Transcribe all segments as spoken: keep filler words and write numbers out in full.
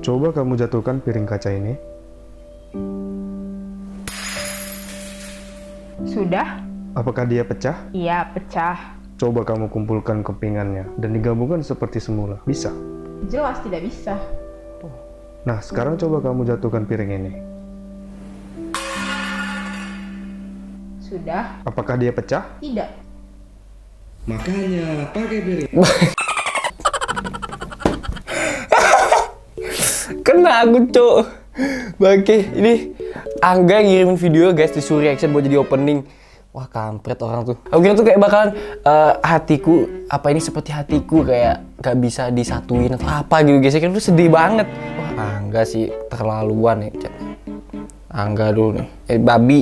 Coba kamu jatuhkan piring kaca ini. Sudah? Apakah dia pecah? Iya, pecah. Coba kamu kumpulkan kepingannya dan digabungkan seperti semula. Bisa? Jelas tidak bisa. Nah, sekarang coba kamu jatuhkan piring ini. Sudah? Apakah dia pecah? Tidak. Makanya pakai piring. Kena aku, cok. Bangke, ini Angga ngirimin video guys, disuruh reaction buat jadi opening. Wah, kampret orang tuh. Aku kira tuh kayak bakalan uh, hatiku, apa ini seperti hatiku kayak gak bisa disatuin atau apa gitu guys. Saya kira tuh sedih banget. Wah, Angga sih terlaluan ya. Angga dulu nih. Eh, babi.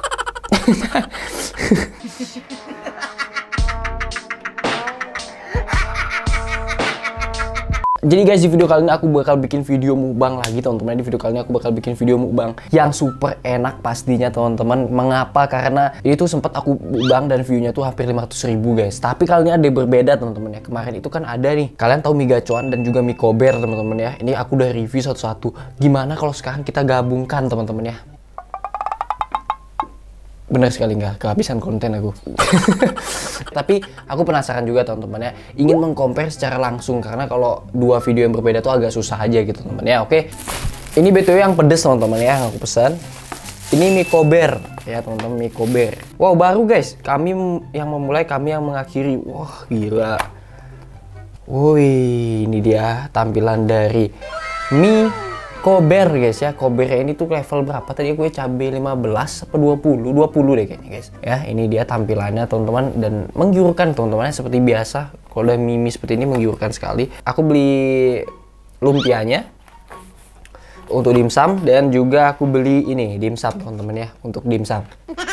Jadi guys, di video kali ini aku bakal bikin video mukbang lagi teman-teman. Di video kali ini aku bakal bikin video mukbang yang super enak pastinya teman-teman. Mengapa? Karena itu sempat aku mukbang dan view-nya tuh hampir lima ratus ribu guys. Tapi kali ini ada yang berbeda teman-teman ya. Kemarin itu kan ada nih, kalian tahu mie gacoan dan juga mie kober teman-teman ya. Ini aku udah review satu-satu. Gimana kalau sekarang kita gabungkan teman-teman ya? Bener sekali, nggak kehabisan konten aku. Tapi aku penasaran juga teman-teman ya, ingin mengcompare secara langsung karena kalau dua video yang berbeda tuh agak susah aja gitu teman-teman ya. Oke, ini B T W yang pedes teman-teman ya, yang aku pesan. Ini mie kober ya teman-teman, mie kober. Wow, baru guys, kami yang memulai, kami yang mengakhiri. Wah, gila. Woi, ini dia tampilan dari mie kober guys ya. Kober ini tuh level berapa tadi gue, cabai lima belas apa dua puluh? dua puluh deh kayaknya guys. Ya, ini dia tampilannya teman-teman dan menggiurkan teman-teman seperti biasa. Kalau udah mie, mie seperti ini menggiurkan sekali. Aku beli lumpianya untuk dimsum dan juga aku beli ini dimsum teman-teman ya, untuk dimsum.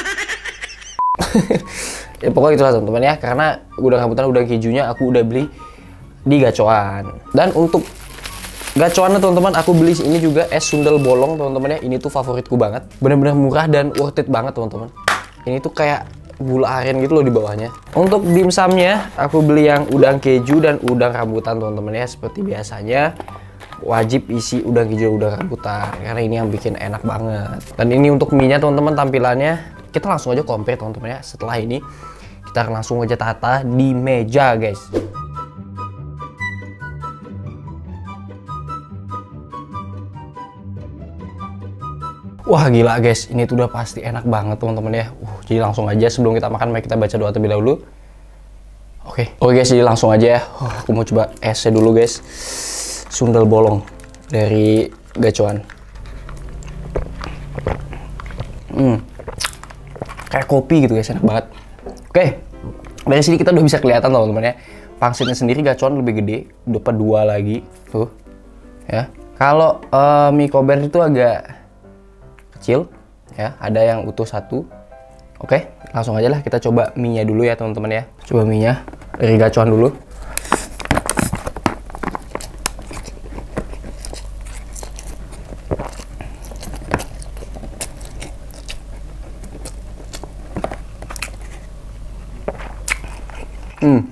Ya pokoknya itulah teman-teman ya, karena udang rambutan, udang kejunya aku udah beli di gacoan. Dan untuk gacoannya teman-teman, aku beli ini juga es sundel bolong teman-teman ya. Ini tuh favoritku banget, bener-bener murah dan worth it banget teman-teman. Ini tuh kayak gula aren gitu loh di bawahnya. Untuk dimsumnya aku beli yang udang keju dan udang rambutan teman-teman ya. Seperti biasanya wajib isi udang keju dan udang rambutan karena ini yang bikin enak banget. Dan ini untuk mie nya teman-teman, tampilannya kita langsung aja compare teman-teman ya. Setelah ini kita langsung aja tata di meja guys. Wah gila guys, ini tuh udah pasti enak banget teman-teman ya. Uh, jadi langsung aja sebelum kita makan, mari kita baca doa terlebih dahulu. Oke, okay. Oke guys, jadi langsung aja ya. Uh, aku mau coba esnya dulu guys. Sundel bolong dari gacoan. Hmm, kayak kopi gitu guys, enak banget. Oke, okay. Dari sini kita udah bisa kelihatan teman-teman ya. Pangsitnya sendiri gacoan lebih gede, dapat dua lagi tuh. Ya, kalau uh, mie kober itu agak kecil ya, ada yang utuh satu. Oke, langsung aja lah kita coba mie nya dulu ya teman-teman ya. Coba mie nya dari gacoan dulu. Hmm,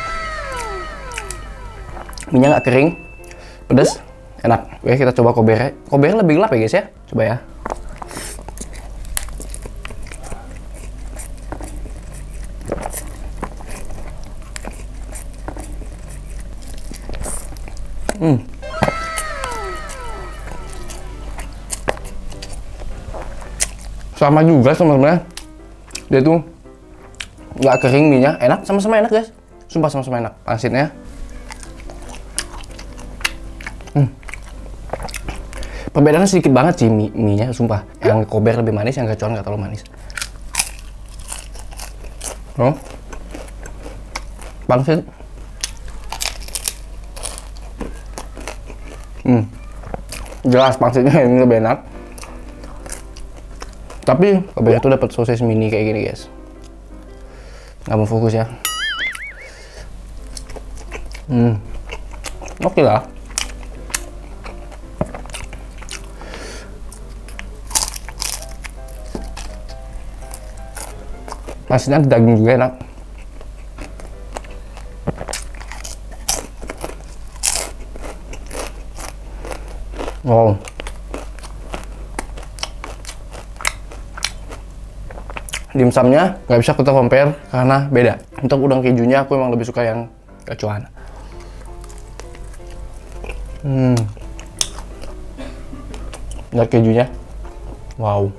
mie nya nggak kering, pedas, enak. Oke, kita coba kobernya. Kobernya lebih gelap ya guys ya. Coba ya. Hmm. Sama juga teman-teman. Dia tuh nggak kering mie-nya, enak, sama-sama enak guys. Sumpah sama-sama enak. Pangsitnya. Hmm. Perbedaannya sedikit banget sih mie mie-nya, sumpah. Yang kober lebih manis, yang gacoan nggak terlalu manis. Oh. Pangsit. Hmm, jelas pangsitnya ini lebih enak. Tapi kobernya tuh dapat sosis mini kayak gini guys. Nggak mau fokus ya. Hmm, oke okay lah. Nasinya daging juga enak. Wow. Dimsumnya nggak bisa kita compare karena beda. Untuk udang kejunya aku emang lebih suka yang gacoan. Hmm. Lihat kejunya. Wow.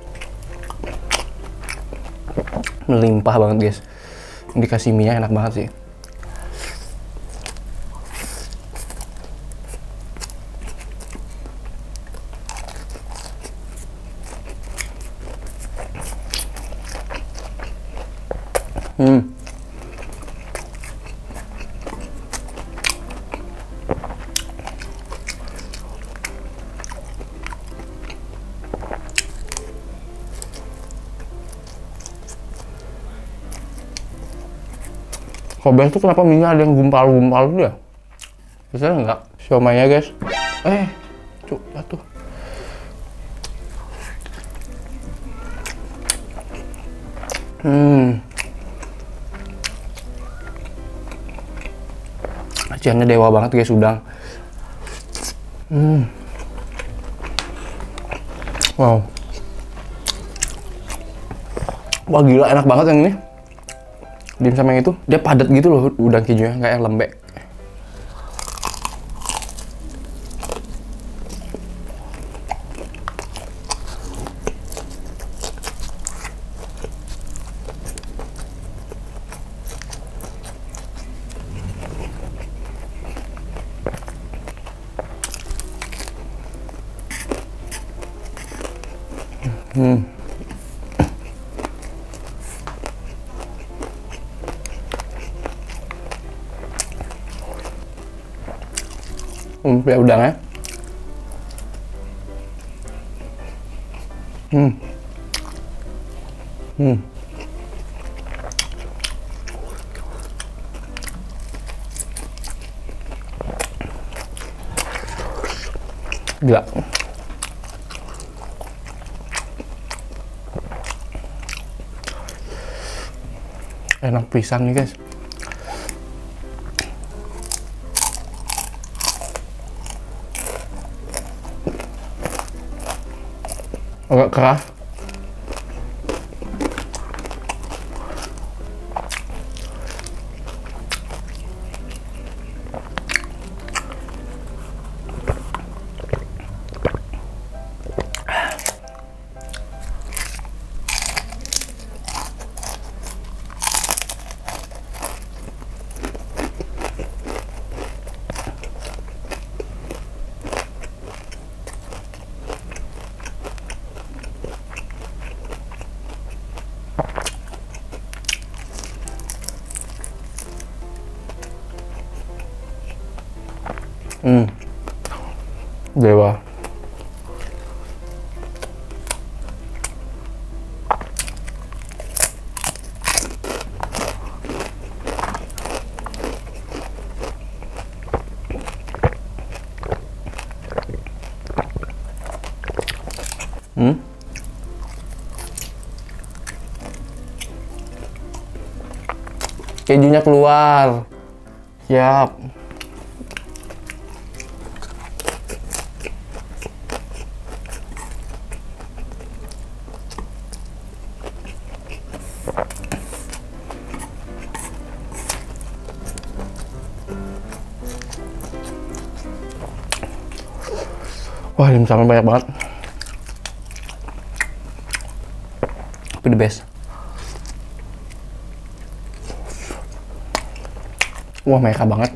Melimpah banget guys. Dikasih minyak enak banget sih. Hmm. Kobe itu kenapa minyak ada yang gumpal-gumpal gitu ya? Biasanya enggak. Siomaynya guys. Eh, cuk, jatuh. Hmm. Aciannya dewa banget guys, udang. Hmm. Wow. Wah gila, enak banget yang ini. Dimsum yang itu, dia padat gitu loh udang kejunya, nggak yang lembek. Hmm. Lumpia udangnya. Hmm. Hmm. Gila. Enak pisan nih guys. Agak keras. Hmm. Dewa. Hmm. Kejunya keluar. Siap. Wah, dimsumnya banyak banget. Tapi the best. Wah, mereka banget.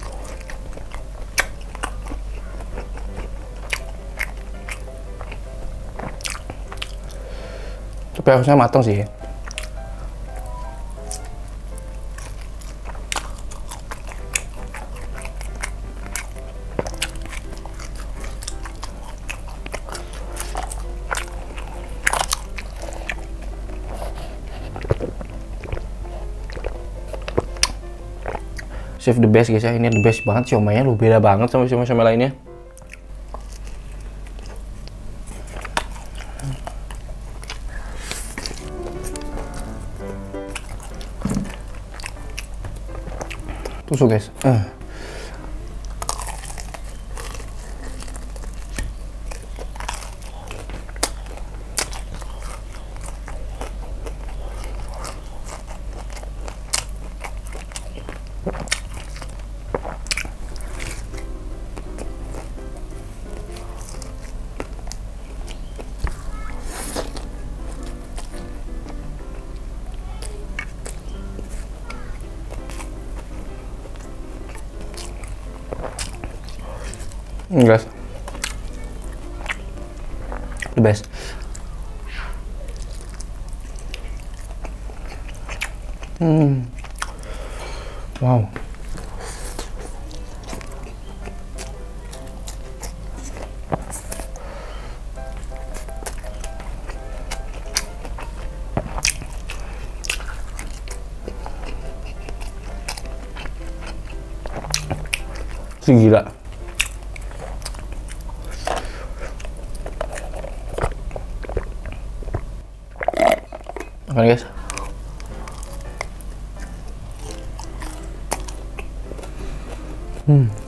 Tapi harusnya matang sih. Chef the best guys ya, ini the best banget, siomaynya lu beda banget sama siomay-siomay lainnya. Tusuk guys. Uh. Guys, the best. Hmm, wow. Gila. Makan guys. Hmm.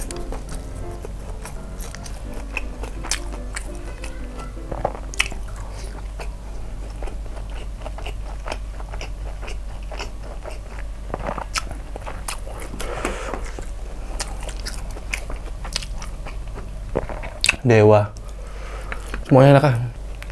Dewa. Semuanya enak kan?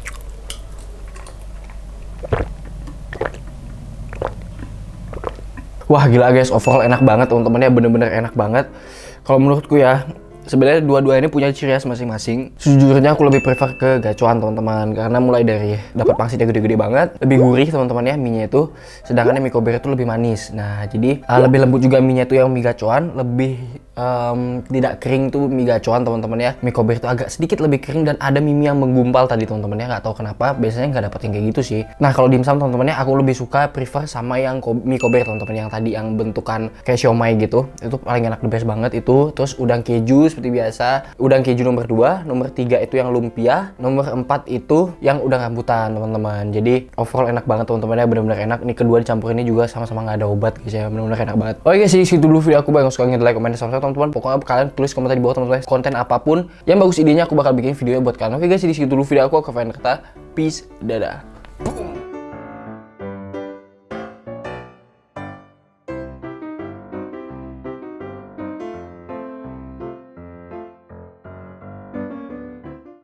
Wah gila guys, overall enak banget teman-teman ya, bener-bener enak banget. Kalau menurutku ya, sebenarnya dua-dua ini punya ciri khas masing-masing. Sejujurnya aku lebih prefer ke gacoan teman-teman, karena mulai dari dapat pangsitnya gede-gede banget, lebih gurih teman-teman ya mie-nya itu, sedangkan mie kober itu lebih manis. Nah jadi uh, lebih lembut juga mie-nya itu yang mie gacoan, lebih um, tidak kering tuh mie gacoan teman-teman ya. Mie kober itu agak sedikit lebih kering dan ada mie yang menggumpal tadi teman-teman ya, nggak tahu kenapa biasanya nggak dapet yang kayak gitu sih. Nah kalau dimsum teman-teman ya, aku lebih suka prefer sama yang ko mie kober teman-teman, yang tadi yang bentukan kayak siomay gitu, itu paling enak, the best banget itu. Terus udang keju seperti biasa, udang keju nomor dua, nomor tiga itu yang lumpia, nomor empat itu yang udang rambutan teman-teman. Jadi overall enak banget teman-teman ya, benar-benar enak. Ini kedua dicampur ini juga sama-sama nggak ada obat guys ya, benar-benar enak banget. Oke guys, segitu dulu video aku. Bang, suka like, komen, dan subscribe teman-teman. Pokoknya kalian tulis komentar di bawah teman-teman, konten apapun yang bagus idenya aku bakal bikin videonya buat kalian. Oke guys, segitu dulu video aku. Aku Faian kata peace, dadah.